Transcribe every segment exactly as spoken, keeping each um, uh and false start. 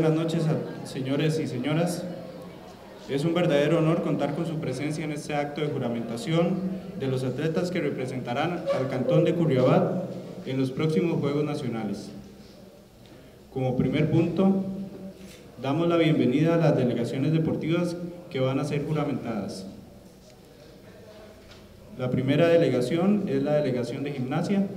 buenas noches a señores y señoras. Es un verdadero honor contar con su presencia en este acto de juramentación de los atletas que representarán al Cantón de Curriabat en los próximos Juegos Nacionales. Como primer punto, damos la bienvenida a las delegaciones deportivas que van a ser juramentadas. La primera delegación es la delegación de gimnasia.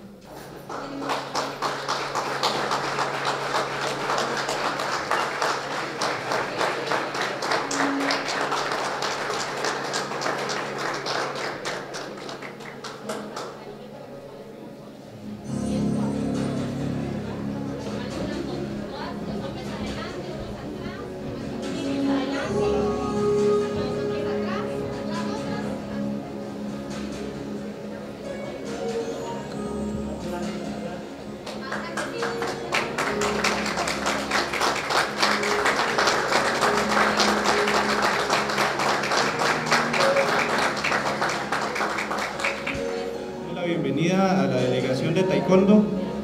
Bienvenida a la delegación de taekwondo.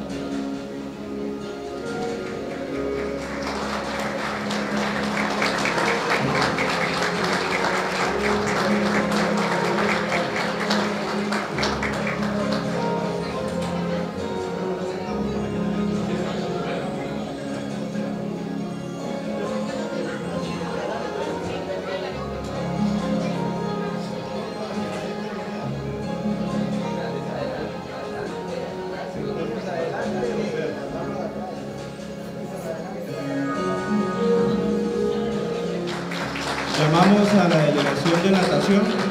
Llamamos a la delegación de natación.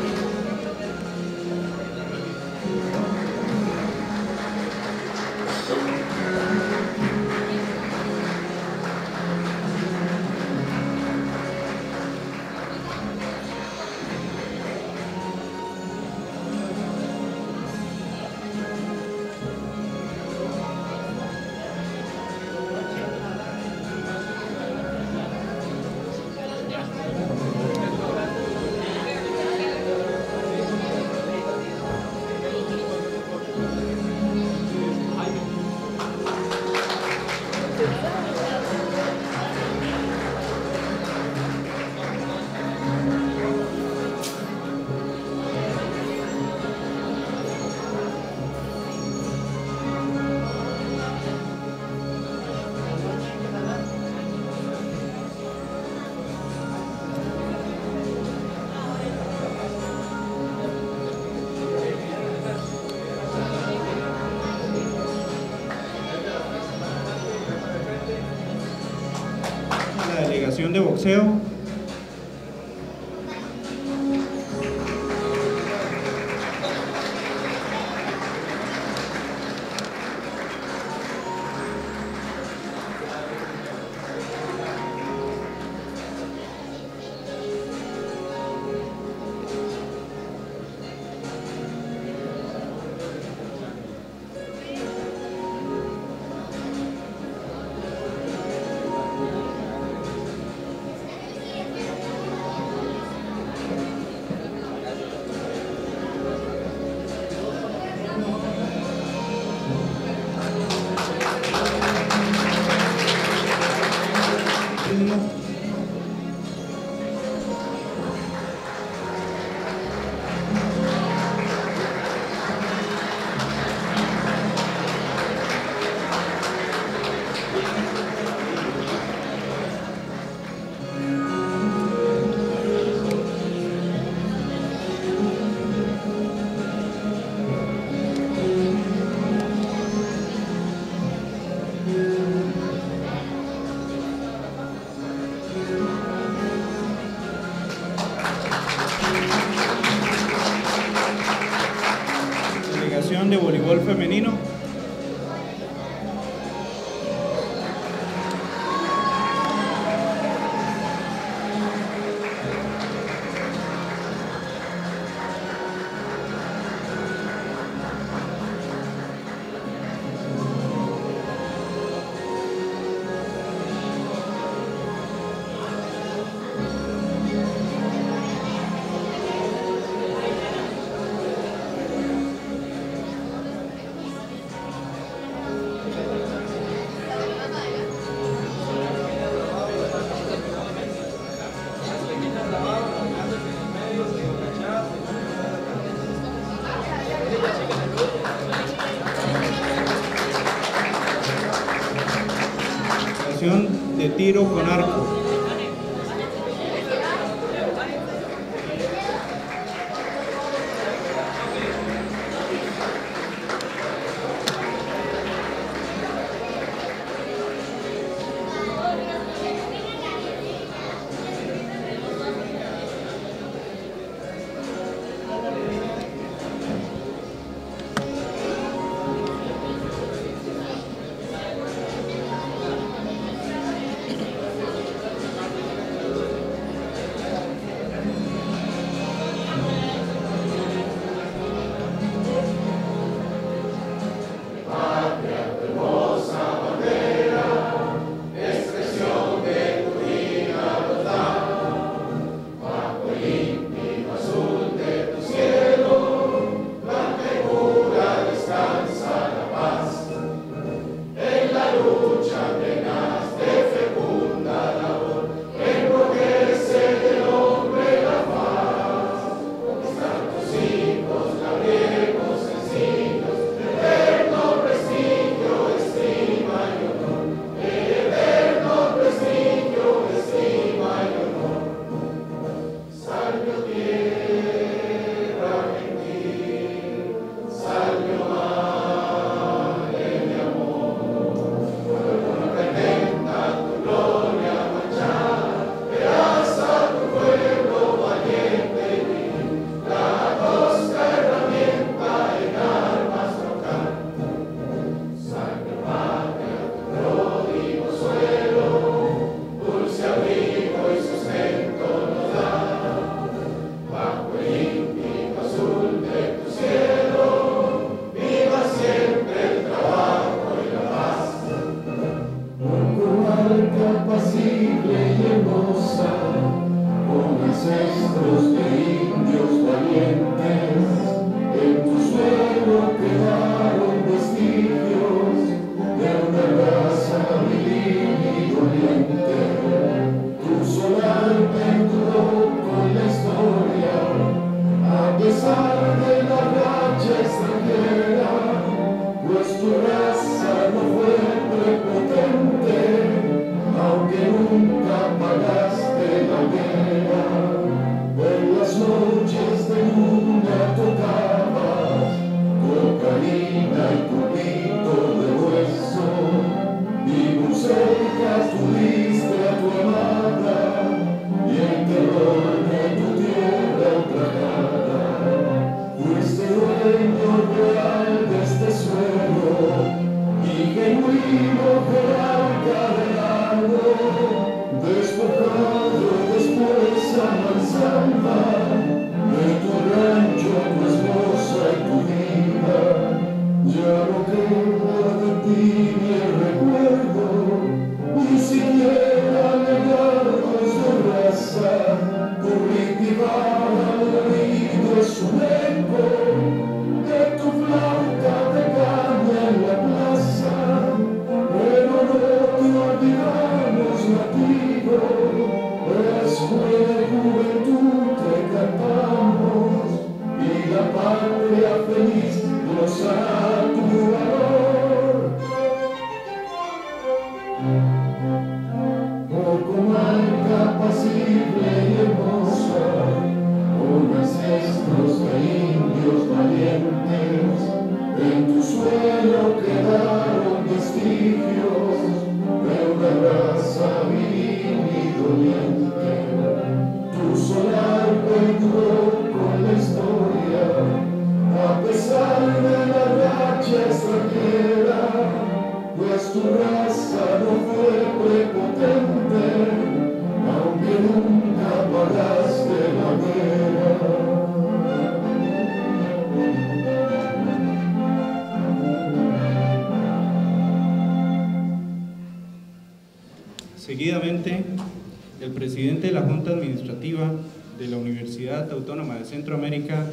La delegación de boxeo. Delegación de voleibol femenino. preparación de tiro con arco. Seguidamente, el presidente de la Junta Administrativa de la Universidad Autónoma de Centroamérica,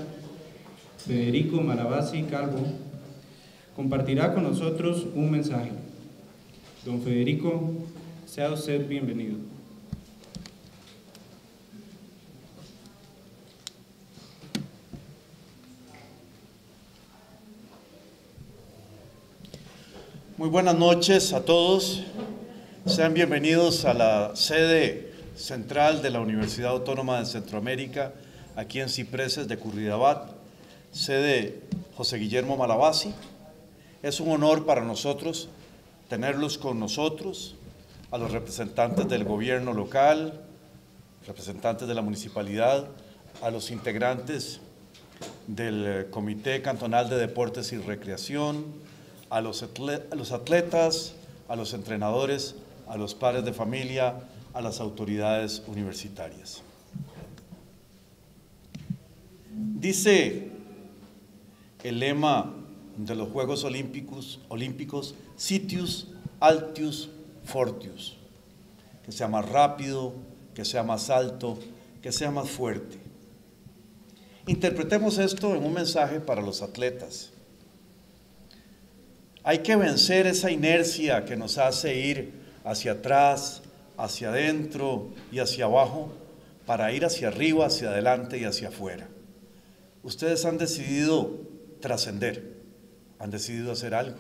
Federico Marabasi Calvo, compartirá con nosotros un mensaje. Don Federico, sea usted bienvenido. Muy buenas noches a todos. Sean bienvenidos a la sede central de la Universidad Autónoma de Centroamérica, aquí en Cipreses de Curridabat, sede José Guillermo Malabasi. Es un honor para nosotros tenerlos con nosotros, a los representantes del gobierno local, representantes de la municipalidad, a los integrantes del Comité Cantonal de Deportes y Recreación, a los atletas, a los entrenadores, a los padres de familia, a las autoridades universitarias. Dice el lema de los Juegos Olímpicos, olímpicos Citius, Altius, Fortius, que sea más rápido, que sea más alto, que sea más fuerte. Interpretemos esto en un mensaje para los atletas. Hay que vencer esa inercia que nos hace ir hacia atrás, hacia adentro y hacia abajo, para ir hacia arriba, hacia adelante y hacia afuera. Ustedes han decidido trascender, han decidido hacer algo.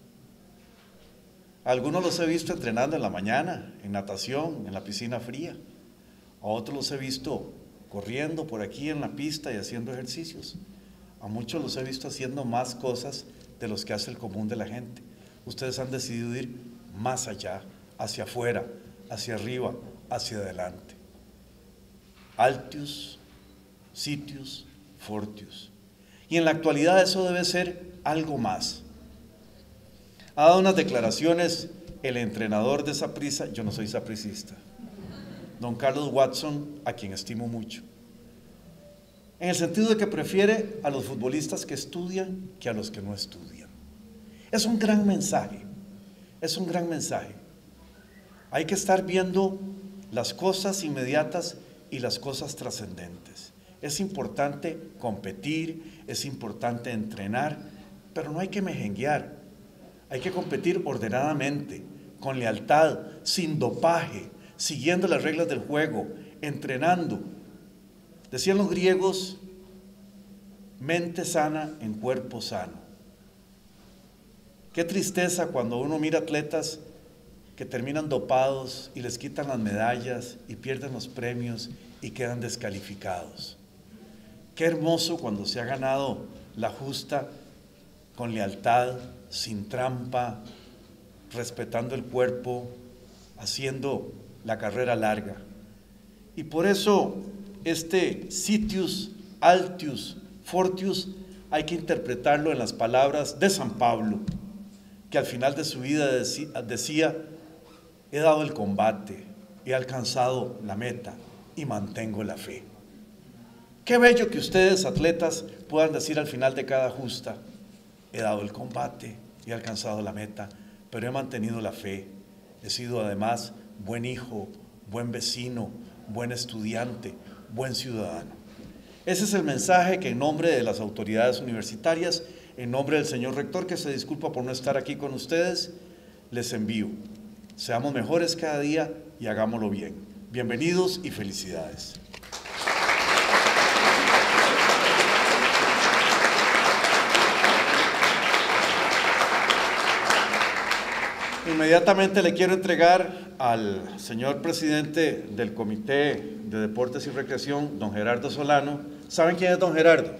A algunos los he visto entrenando en la mañana, en natación, en la piscina fría. A otros los he visto corriendo por aquí en la pista y haciendo ejercicios. A muchos los he visto haciendo más cosas de los que hace el común de la gente. Ustedes han decidido ir más allá, hacia afuera, hacia arriba, hacia adelante. Altius, Citius, Fortius. Y en la actualidad eso debe ser algo más. Ha dado unas declaraciones el entrenador de Saprissa, yo no soy sapricista, don Carlos Watson, a quien estimo mucho, en el sentido de que prefiere a los futbolistas que estudian que a los que no estudian. Es un gran mensaje, es un gran mensaje. Hay que estar viendo las cosas inmediatas y las cosas trascendentes. Es importante competir, es importante entrenar, pero no hay que mejenguear. Hay que competir ordenadamente, con lealtad, sin dopaje, siguiendo las reglas del juego, entrenando. Decían los griegos, mente sana en cuerpo sano. Qué tristeza cuando uno mira atletas que terminan dopados y les quitan las medallas y pierden los premios y quedan descalificados. Qué hermoso cuando se ha ganado la justa con lealtad, sin trampa, respetando el cuerpo, haciendo la carrera larga. Y por eso este Citius, Altius, Fortius hay que interpretarlo en las palabras de San Pablo, que al final de su vida decía: he dado el combate, he alcanzado la meta y mantengo la fe. Qué bello que ustedes, atletas, puedan decir al final de cada justa: he dado el combate, he alcanzado la meta, pero he mantenido la fe. He sido además buen hijo, buen vecino, buen estudiante, buen ciudadano. Ese es el mensaje que en nombre de las autoridades universitarias, en nombre del señor rector, que se disculpa por no estar aquí con ustedes, les envío. Seamos mejores cada día y hagámoslo bien. Bienvenidos y felicidades. Inmediatamente le quiero entregar al señor presidente del Comité de Deportes y Recreación, don Gerardo Solano. ¿Saben quién es don Gerardo?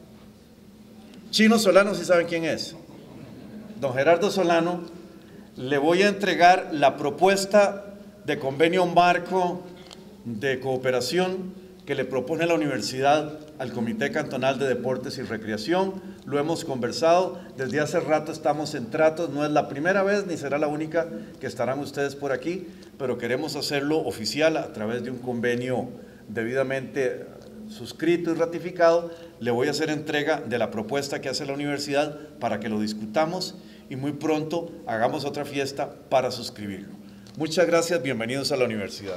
Chino Solano, ¿sí saben quién es? Don Gerardo Solano, le voy a entregar la propuesta de convenio marco de cooperación que le propone la universidad al Comité Cantonal de Deportes y Recreación. Lo hemos conversado, desde hace rato estamos en tratos, no es la primera vez ni será la única que estarán ustedes por aquí, pero queremos hacerlo oficial a través de un convenio debidamente suscrito y ratificado. Le voy a hacer entrega de la propuesta que hace la universidad para que lo discutamos y muy pronto hagamos otra fiesta para suscribirlo. Muchas gracias, bienvenidos a la universidad.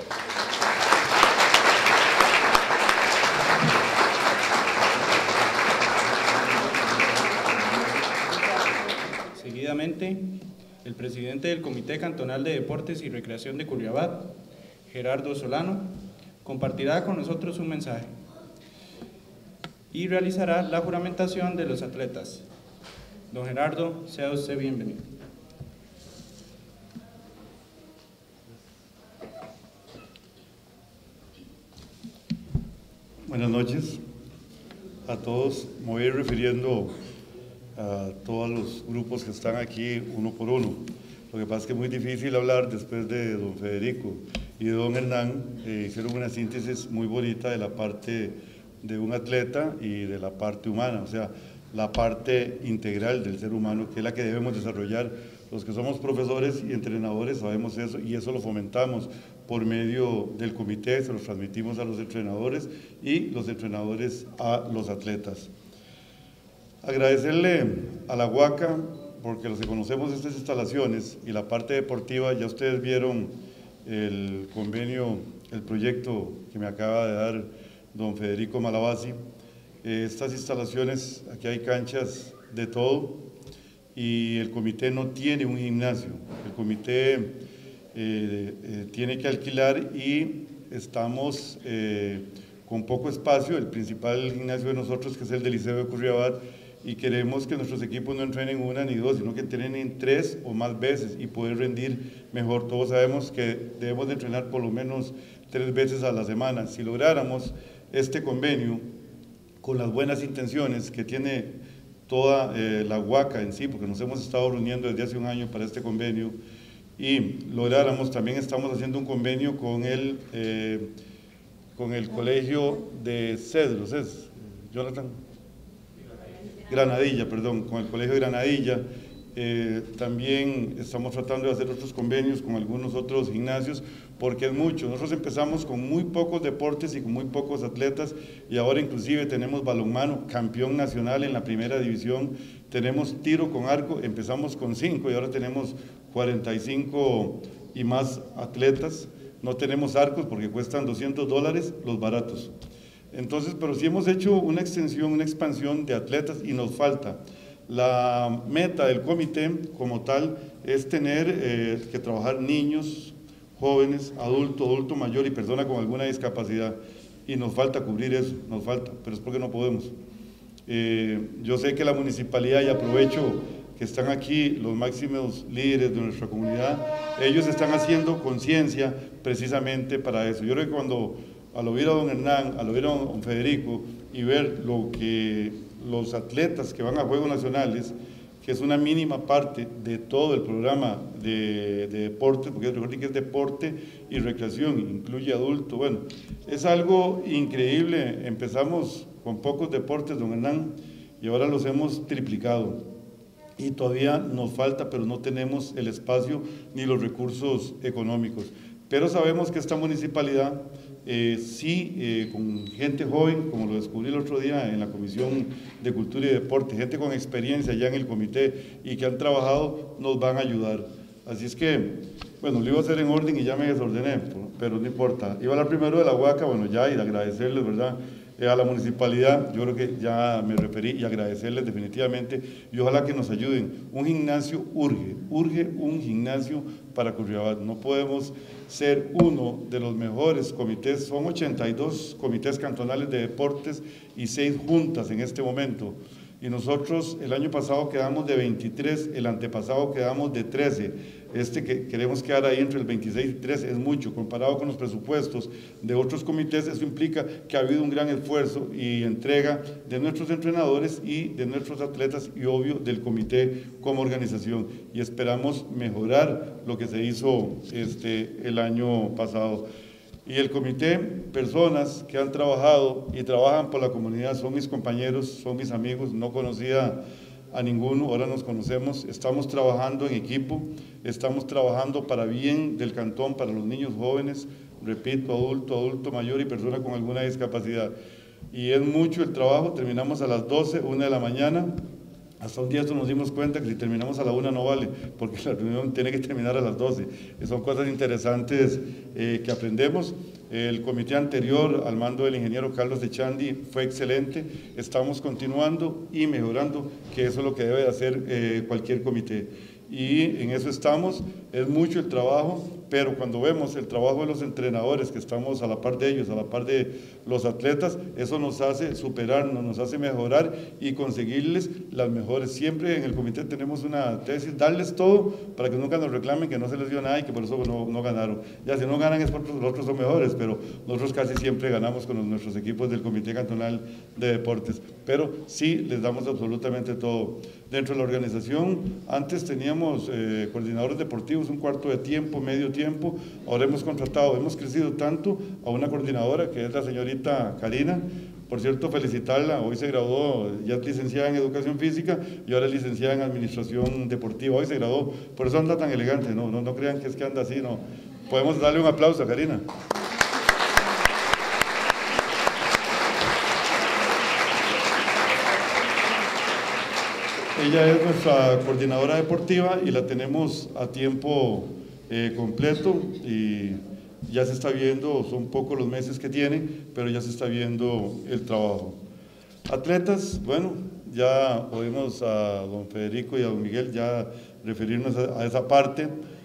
Seguidamente, el presidente del Comité Cantonal de Deportes y Recreación de Curridabat, Gerardo Solano, compartirá con nosotros un mensaje y realizará la juramentación de los atletas. Don Gerardo, sea usted bienvenido. Buenas noches a todos. Me voy a ir refiriendo a todos los grupos que están aquí uno por uno. Lo que pasa es que es muy difícil hablar después de don Federico y de don Hernán. Eh, hicieron una síntesis muy bonita de la parte de un atleta y de la parte humana, o sea, la parte integral del ser humano, que es la que debemos desarrollar. Los que somos profesores y entrenadores sabemos eso, y eso lo fomentamos por medio del comité, se lo transmitimos a los entrenadores y los entrenadores a los atletas. Agradecerle a la Huaca, porque los que conocemos estas instalaciones y la parte deportiva, ya ustedes vieron el convenio, el proyecto que me acaba de dar don Federico Malavasi. Estas instalaciones, aquí hay canchas de todo, y el comité no tiene un gimnasio. El comité eh, eh, tiene que alquilar y estamos eh, con poco espacio. El principal gimnasio de nosotros, que es el del Liceo de Curriabat, y queremos que nuestros equipos no entrenen una ni dos, sino que entrenen tres o más veces y poder rendir mejor. Todos sabemos que debemos de entrenar por lo menos tres veces a la semana. Si lográramos este convenio con las buenas intenciones que tiene toda eh, la Huaca en sí, porque nos hemos estado reuniendo desde hace un año para este convenio, y lográramos, también estamos haciendo un convenio con el, eh, con el colegio de Cedros, ¿es? Jonathan? Granadilla, perdón, con el colegio de Granadilla. Eh, también estamos tratando de hacer otros convenios con algunos otros gimnasios, porque es mucho. Nosotros empezamos con muy pocos deportes y con muy pocos atletas, y ahora inclusive tenemos balonmano, campeón nacional en la primera división, tenemos tiro con arco, empezamos con cinco y ahora tenemos cuarenta y cinco y más atletas. No tenemos arcos porque cuestan doscientos dólares los baratos. Entonces, pero sí hemos hecho una extensión, una expansión de atletas, y nos falta. La meta del comité como tal es tener eh, que trabajar niños, jóvenes, adulto, adulto mayor y persona con alguna discapacidad, y nos falta cubrir eso, nos falta, pero es porque no podemos. Eh, yo sé que la municipalidad, y aprovecho que están aquí los máximos líderes de nuestra comunidad, ellos están haciendo conciencia precisamente para eso. Yo creo que cuando al oír a don Hernán, al oír a don Federico y ver lo que los atletas que van a Juegos Nacionales, que es una mínima parte de todo el programa de, de deporte, porque recuerden que es deporte y recreación, incluye adulto, bueno, es algo increíble. Empezamos con pocos deportes, don Hernán, y ahora los hemos triplicado, y todavía nos falta, pero no tenemos el espacio ni los recursos económicos. Pero sabemos que esta municipalidad, eh, sí, eh, con gente joven, como lo descubrí el otro día en la Comisión de Cultura y Deporte, gente con experiencia ya en el comité y que han trabajado, nos van a ayudar. Así es que, bueno, lo iba a hacer en orden y ya me desordené, pero no importa. Iba a hablar primero de la Huaca, bueno, ya, y de agradecerles, ¿verdad?, Eh, a la municipalidad. Yo creo que ya me referí, y agradecerles definitivamente, y ojalá que nos ayuden. Un gimnasio urge, urge un gimnasio para Curriabat. No podemos ser uno de los mejores comités, son ochenta y dos comités cantonales de deportes y seis juntas en este momento, y nosotros el año pasado quedamos de veintitrés, el antepasado quedamos de trece, este que queremos quedar ahí entre el veintiséis y trece es mucho, comparado con los presupuestos de otros comités. Eso implica que ha habido un gran esfuerzo y entrega de nuestros entrenadores y de nuestros atletas, y obvio del comité como organización, y esperamos mejorar lo que se hizo este, el año pasado. Y el comité, personas que han trabajado y trabajan por la comunidad, son mis compañeros, son mis amigos, no conocía a ninguno, ahora nos conocemos, estamos trabajando en equipo, estamos trabajando para bien del cantón, para los niños jóvenes, repito, adulto, adulto mayor y persona con alguna discapacidad. Y es mucho el trabajo, terminamos a las doce, una de la mañana. Hasta un día esto nos dimos cuenta que si terminamos a la una no vale, porque la reunión tiene que terminar a las doce. Son cosas interesantes eh, que aprendemos. El comité anterior, al mando del ingeniero Carlos Echandi, fue excelente. Estamos continuando y mejorando, que eso es lo que debe de hacer eh, cualquier comité. y en eso estamos. Es mucho el trabajo, pero cuando vemos el trabajo de los entrenadores, que estamos a la par de ellos, a la par de los atletas, eso nos hace superarnos, nos hace mejorar y conseguirles las mejores. Siempre en el comité tenemos una tesis, darles todo para que nunca nos reclamen que no se les dio nada y que por eso no, no ganaron. Ya si no ganan es porque los otros son mejores, pero nosotros casi siempre ganamos con los, nuestros equipos del Comité Cantonal de Deportes, pero sí les damos absolutamente todo. Dentro de la organización, antes teníamos eh, coordinadores deportivos, un cuarto de tiempo, medio tiempo, ahora hemos contratado, hemos crecido tanto a una coordinadora que es la señorita Karina. Por cierto, felicitarla, hoy se graduó, ya es licenciada en Educación Física y ahora es licenciada en Administración Deportiva, hoy se graduó, por eso anda tan elegante, no, no, no crean que es que anda así, no. Podemos darle un aplauso a Karina. Ella es nuestra coordinadora deportiva y la tenemos a tiempo eh, completo y ya se está viendo, son pocos los meses que tiene, pero ya se está viendo el trabajo. Atletas, bueno, ya oímos a don Federico y a don Miguel ya referirnos a, a esa parte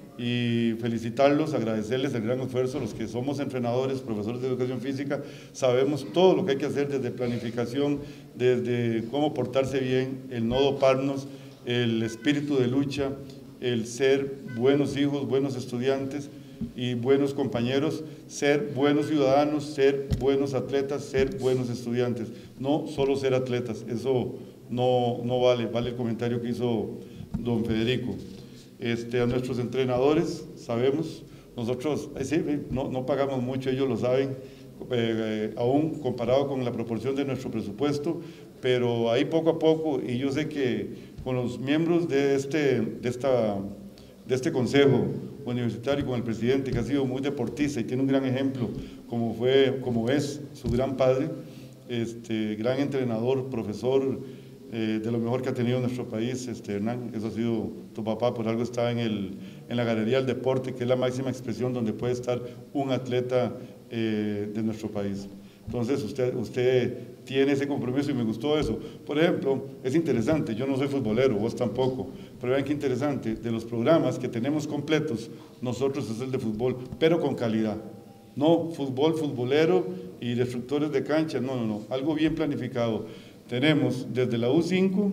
y felicitarlos, agradecerles el gran esfuerzo. Los que somos entrenadores, profesores de educación física, sabemos todo lo que hay que hacer desde planificación, desde cómo portarse bien, el no doparnos, el espíritu de lucha, el ser buenos hijos, buenos estudiantes y buenos compañeros, ser buenos ciudadanos, ser buenos atletas, ser buenos estudiantes, no solo ser atletas, eso no, no vale, vale el comentario que hizo don Federico. Este, a nuestros entrenadores, sabemos, nosotros eh, sí, no, no pagamos mucho, ellos lo saben, eh, eh, aún comparado con la proporción de nuestro presupuesto, pero ahí poco a poco, y yo sé que con los miembros de este, de esta, de este consejo universitario, con el presidente que ha sido muy deportista y tiene un gran ejemplo, como, fue, como es su gran padre, este, gran entrenador, profesor, Eh, de lo mejor que ha tenido nuestro país, este, Hernán, eso ha sido tu papá, por algo está en, el, en la Galería del Deporte, que es la máxima expresión donde puede estar un atleta eh, de nuestro país. Entonces usted, usted tiene ese compromiso y me gustó eso. Por ejemplo, es interesante, yo no soy futbolero, vos tampoco, pero vean qué interesante, de los programas que tenemos completos, nosotros es el de fútbol, pero con calidad. No fútbol, futbolero y destructores de cancha, no, no, no, algo bien planificado. Tenemos desde la U cinco,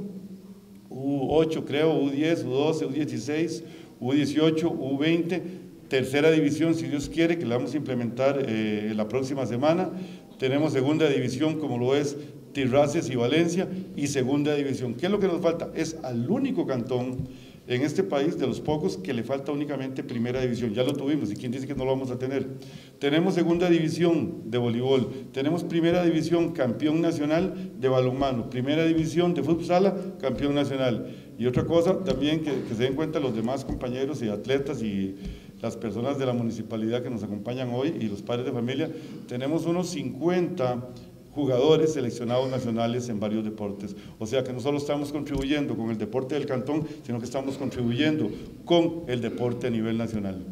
U ocho creo, U diez, U doce, U dieciséis, U dieciocho, U veinte, tercera división si Dios quiere, que la vamos a implementar eh, la próxima semana. Tenemos segunda división como lo es Tirraces y Valencia y segunda división. ¿Qué es lo que nos falta? Es al único cantón en este país, de los pocos, que le falta únicamente primera división. Ya lo tuvimos, y quién dice que no lo vamos a tener. Tenemos segunda división de voleibol, tenemos primera división campeón nacional de balonmano, primera división de futsal campeón nacional. Y otra cosa también que, que se den cuenta los demás compañeros y atletas y las personas de la municipalidad que nos acompañan hoy y los padres de familia, tenemos unos cincuenta jugadores seleccionados nacionales en varios deportes. O sea que no solo estamos contribuyendo con el deporte del cantón, sino que estamos contribuyendo con el deporte a nivel nacional.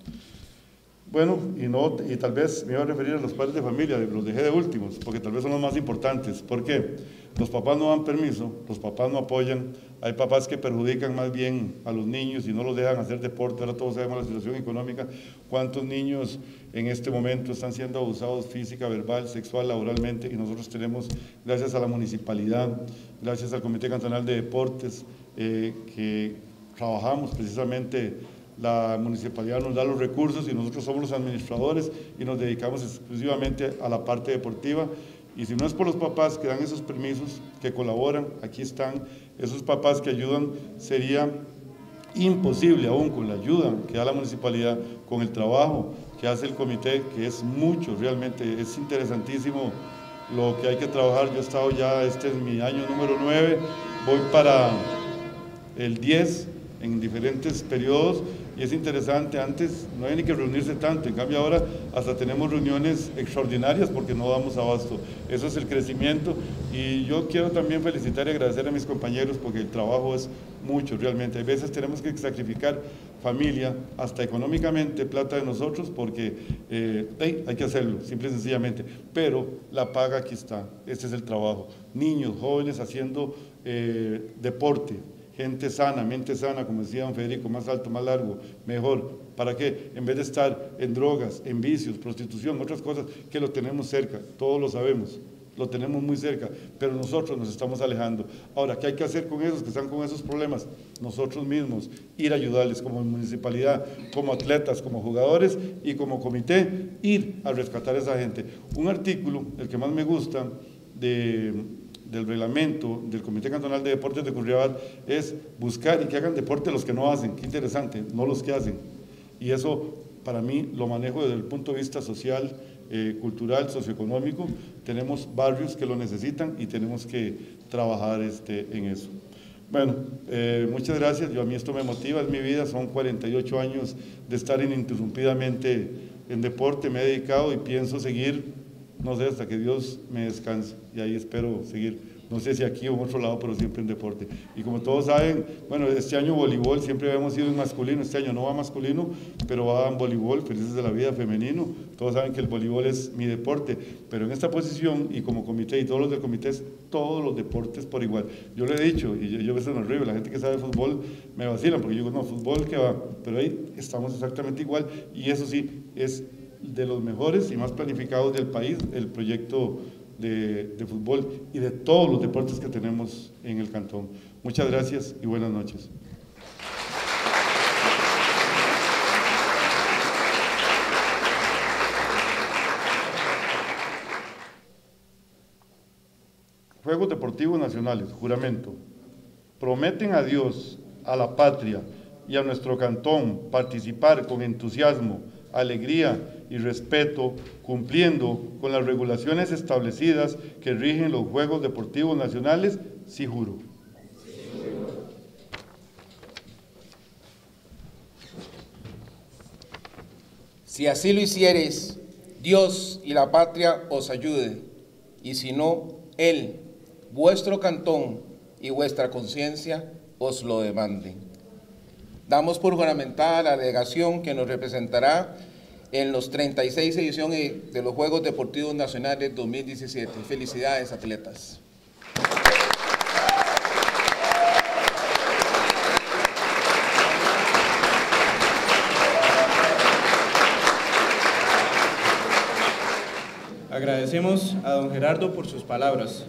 Bueno, y, no, y tal vez me iba a referir a los padres de familia, los dejé de últimos, porque tal vez son los más importantes. ¿Por qué? Los papás no dan permiso, los papás no apoyan, hay papás que perjudican más bien a los niños y no los dejan hacer deporte. Ahora todos sabemos la situación económica, cuántos niños en este momento están siendo abusados física, verbal, sexual, laboralmente, y nosotros tenemos, gracias a la municipalidad, gracias al Comité Cantonal de Deportes, eh, que trabajamos precisamente. La municipalidad nos da los recursos y nosotros somos los administradores y nos dedicamos exclusivamente a la parte deportiva. Y si no es por los papás que dan esos permisos, que colaboran, aquí están, esos papás que ayudan, sería imposible aún con la ayuda que da la municipalidad, con el trabajo que hace el comité, que es mucho, realmente es interesantísimo lo que hay que trabajar. Yo he estado ya, este es mi año número nueve, voy para el diez en diferentes periodos. Y es interesante, antes no hay ni que reunirse tanto, en cambio ahora hasta tenemos reuniones extraordinarias porque no damos abasto. Eso es el crecimiento y yo quiero también felicitar y agradecer a mis compañeros porque el trabajo es mucho realmente. Hay veces tenemos que sacrificar familia, hasta económicamente, plata de nosotros porque eh, hey, hay que hacerlo, simple y sencillamente, pero la paga aquí está, este es el trabajo. Niños, jóvenes haciendo eh, deporte, gente sana, mente sana, como decía don Federico, más alto, más largo, mejor. ¿Para qué? En vez de estar en drogas, en vicios, prostitución, otras cosas que lo tenemos cerca, todos lo sabemos, lo tenemos muy cerca, pero nosotros nos estamos alejando. Ahora, ¿qué hay que hacer con esos que están con esos problemas? Nosotros mismos, ir a ayudarles como municipalidad, como atletas, como jugadores y como comité, ir a rescatar a esa gente. Un artículo, el que más me gusta, de... del reglamento del Comité Cantonal de Deportes de Curridabat es buscar y que hagan deporte los que no hacen. Qué interesante, no los que hacen. Y eso para mí lo manejo desde el punto de vista social, eh, cultural, socioeconómico. Tenemos barrios que lo necesitan y tenemos que trabajar este, en eso. Bueno, eh, muchas gracias. Yo, a mí esto me motiva, es mi vida, son cuarenta y ocho años de estar ininterrumpidamente en deporte, me he dedicado y pienso seguir, no sé, hasta que Dios me descanse, y ahí espero seguir, no sé si aquí o en otro lado, pero siempre en deporte. Y como todos saben, bueno, este año voleibol, siempre habíamos ido en masculino, este año no va masculino, pero va en voleibol, felices de la vida, femenino. Todos saben que el voleibol es mi deporte, pero en esta posición, y como comité, y todos los del comité, es todos los deportes por igual. Yo le he dicho, y yo, yo a veces me río, la gente que sabe fútbol me vacilan, porque yo digo, no, fútbol que va, pero ahí estamos exactamente igual, y eso sí, es de los mejores y más planificados del país, el proyecto de, de fútbol y de todos los deportes que tenemos en el cantón. Muchas gracias y buenas noches. Juegos Deportivos Nacionales, juramento. Prometen a Dios, a la patria y a nuestro cantón participar con entusiasmo, alegría y respeto, cumpliendo con las regulaciones establecidas que rigen los Juegos Deportivos Nacionales, sí juro. Si así lo hiciereis, Dios y la patria os ayude, y si no, Él, vuestro cantón y vuestra conciencia os lo demanden. Damos por juramentada la delegación que nos representará en los treinta y seis ediciones de los Juegos Deportivos Nacionales dos mil diecisiete. Felicidades, atletas. Agradecemos a don Gerardo por sus palabras.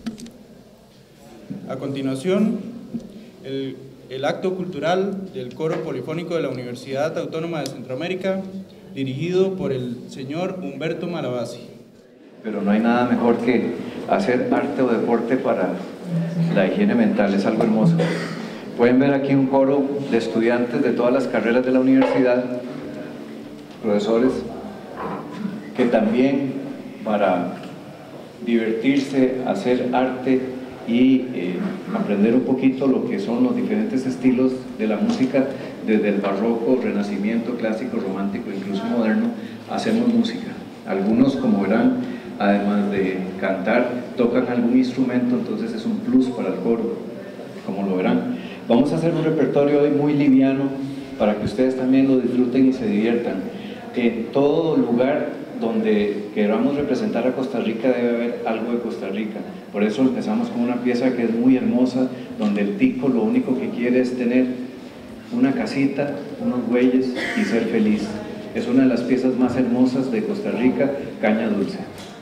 A continuación, el, el acto cultural del Coro Polifónico de la Universidad Autónoma de Centroamérica, dirigido por el señor Humberto Malabasi. Pero no hay nada mejor que hacer arte o deporte para la higiene mental, es algo hermoso. Pueden ver aquí un coro de estudiantes de todas las carreras de la universidad, profesores, que también para divertirse, hacer arte y eh, aprender un poquito lo que son los diferentes estilos de la música, desde el barroco, renacimiento, clásico, romántico, incluso moderno, hacemos música. Algunos, como verán, además de cantar, tocan algún instrumento, entonces es un plus para el coro, como lo verán. Vamos a hacer un repertorio hoy muy liviano para que ustedes también lo disfruten y se diviertan. En todo lugar donde queramos representar a Costa Rica debe haber algo de Costa Rica. Por eso empezamos con una pieza que es muy hermosa, donde el tico lo único que quiere es tener una casita, unos bueyes y ser feliz. Es una de las piezas más hermosas de Costa Rica, Caña Dulce.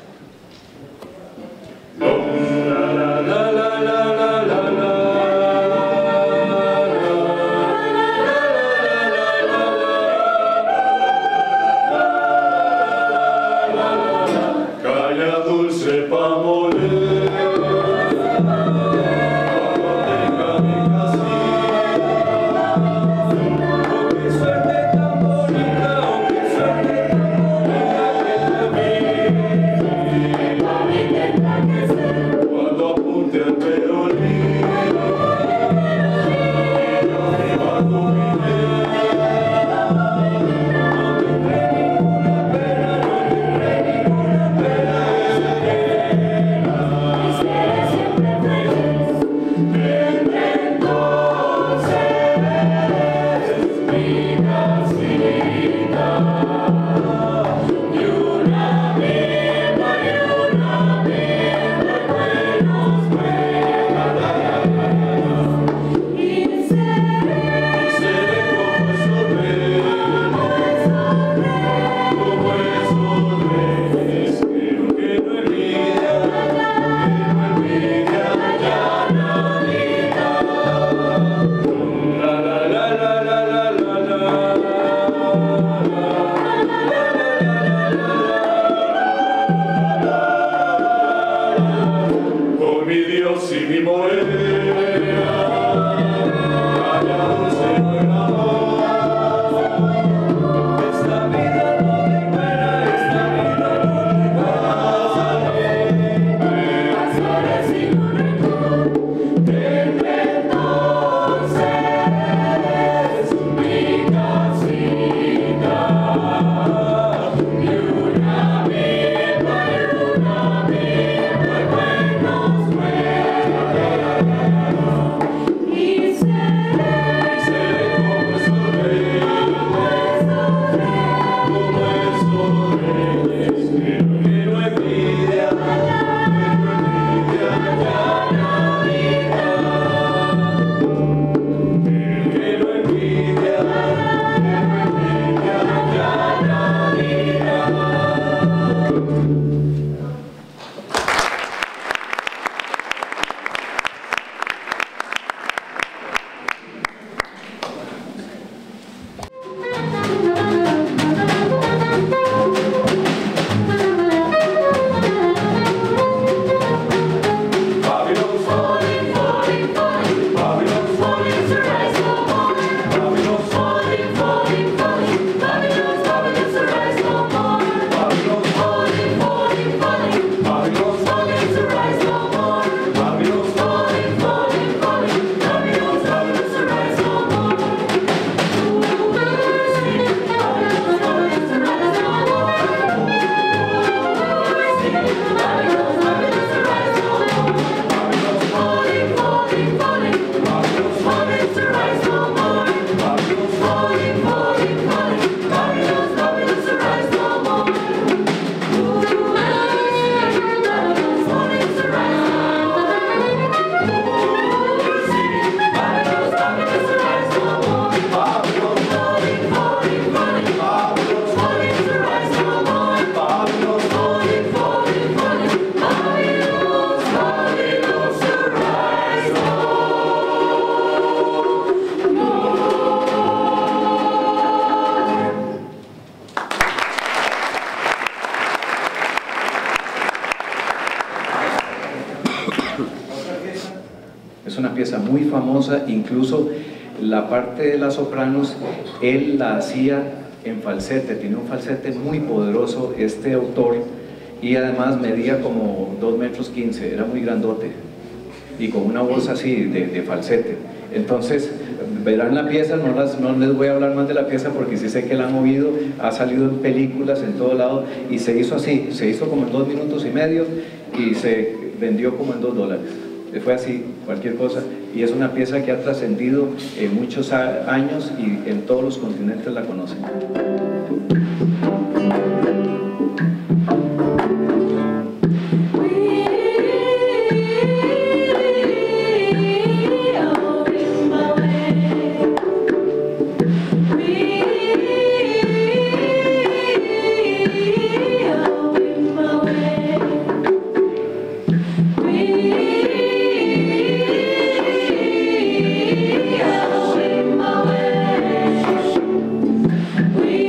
La, la, la, la, la, la, la. Suerte tan bonita, oh, qué suerte tan bonita que te vi. Es una pieza muy famosa, incluso la parte de las sopranos, él la hacía en falsete, tiene un falsete muy poderoso este autor, y además medía como dos metros quince, era muy grandote, y con una voz así de, de falsete. Entonces, verán la pieza, no, las, no les voy a hablar más de la pieza porque sí sé que la han oído, ha salido en películas en todo lado, y se hizo así, se hizo como en dos minutos y medio, y se vendió como en dos dólares. Fue así, cualquier cosa, y es una pieza que ha trascendido en muchos años y en todos los continentes la conocen. We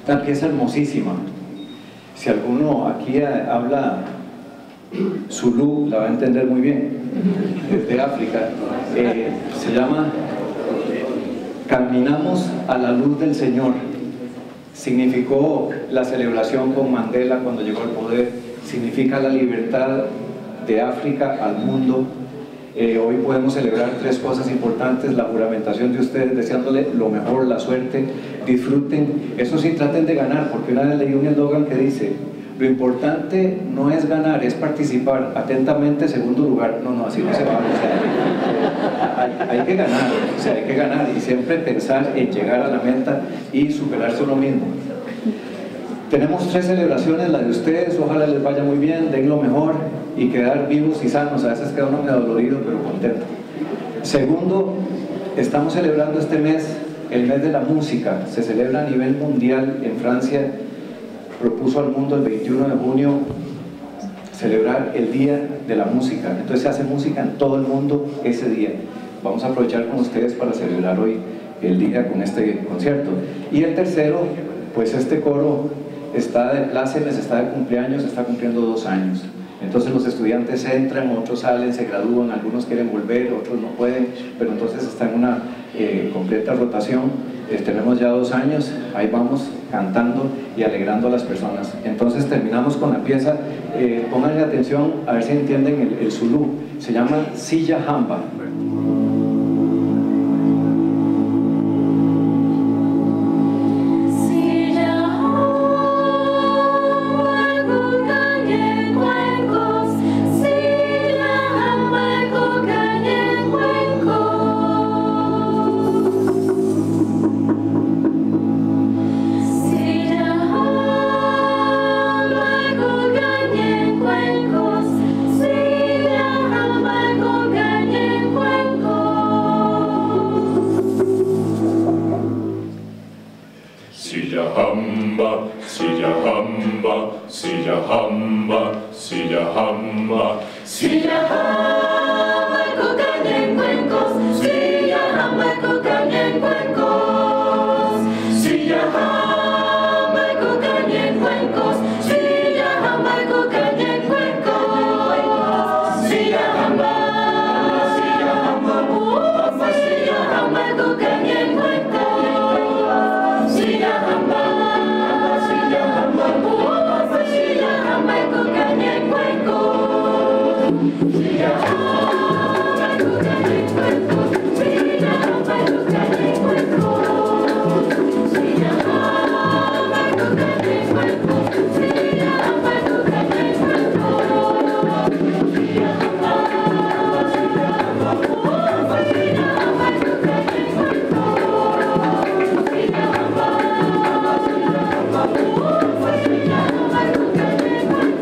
Una pieza hermosísima. Si alguno aquí habla Zulú, la va a entender muy bien, desde África. Eh, se llama Caminamos a la luz del Señor. Significó la celebración con Mandela cuando llegó al poder, significa la libertad de África al mundo. Eh, hoy podemos celebrar tres cosas importantes: la juramentación de ustedes, deseándole lo mejor, la suerte, disfruten, eso sí, traten de ganar, porque una vez leí un eslogan que dice: lo importante no es ganar, es participar. Atentamente, segundo lugar. No, no, así no se va. O sea, hay, hay que ganar, o sea, hay que ganar y siempre pensar en llegar a la meta y superarse uno mismo. Tenemos tres celebraciones, la de ustedes, ojalá les vaya muy bien, den lo mejor y quedar vivos y sanos. A veces queda uno medio dolorido, pero contento. Segundo, estamos celebrando este mes, el mes de la música. Se celebra a nivel mundial. En Francia propuso al mundo el veintiuno de junio celebrar el Día de la Música. Entonces se hace música en todo el mundo ese día. Vamos a aprovechar con ustedes para celebrar hoy el día con este concierto. Y el tercero, pues este coro está de plácemes, está de cumpleaños, está cumpliendo dos años. Entonces los estudiantes entran, otros salen, se gradúan, algunos quieren volver, otros no pueden, pero entonces está en una eh, completa rotación. Eh, tenemos ya dos años, ahí vamos cantando y alegrando a las personas. Entonces terminamos con la pieza, eh, pónganle atención a ver si entienden el, el Zulú, se llama Silla Hamba. hamba, silla hamba, silla hamba, silla hamba, silla hamba, cocaña en cuencos, silla hamba, cocaña en cuencos, silla hamba, cocaña en cuencos, silla hamba, cocaña en cuencos, silla hamba, silla hamba, hamba, silla hamba, cocaña en cuencos, silla hamba, silla hamba, hamba, silla hamba, cocaña en cuencos, silla hamba, cocaña en cuencos, silla hamba, cocaña en cuencos, silla hamba, cocaña en cuencos, silla hamba, cocaña en cuencos, silla hamba, silla hamba, hamba, silla hamba, cocaña en cuencos, silla hamba, silla hamba, hamba, silla hamba, cocaña en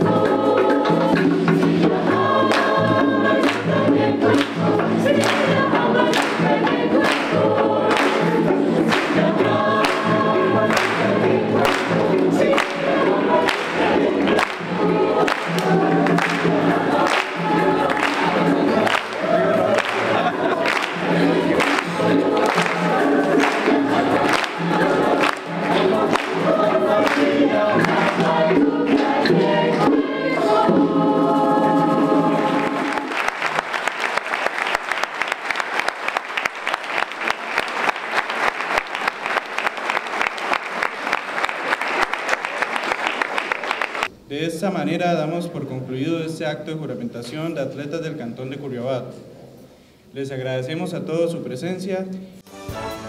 De esta manera damos por concluido este acto de juramentación de atletas del Cantón de Curriabat. Les agradecemos a todos su presencia.